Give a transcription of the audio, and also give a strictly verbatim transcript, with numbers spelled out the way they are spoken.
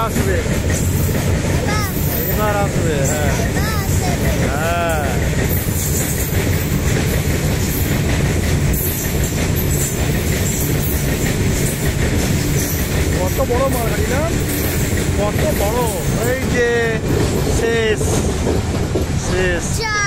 আসবে, এবার আসবে। হ্যাঁ হ্যাঁ, কত বড় মালগাড়ি না, কত বড়। এই যে শেষ শেষ।